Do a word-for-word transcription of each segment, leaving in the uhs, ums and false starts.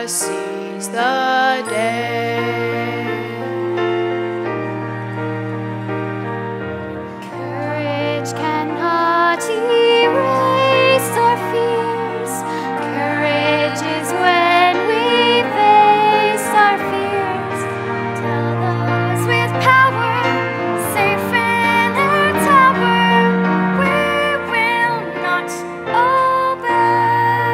Jesus sees the day. Courage cannot erase our fears. Courage is when we face our fears. Tell those with power, safe in their tower, we will not obey.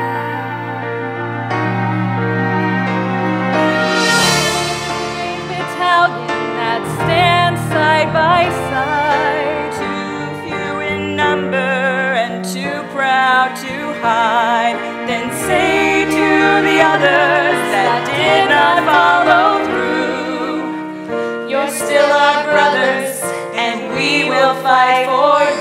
Battalion that stands side by side, too few in number and too proud to hide. Then say to the others that did not follow through, you're still our brothers, and we will fight for you.